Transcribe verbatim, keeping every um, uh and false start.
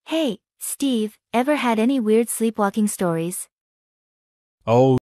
Hey, Steve, ever had any weird sleepwalking stories? Oh,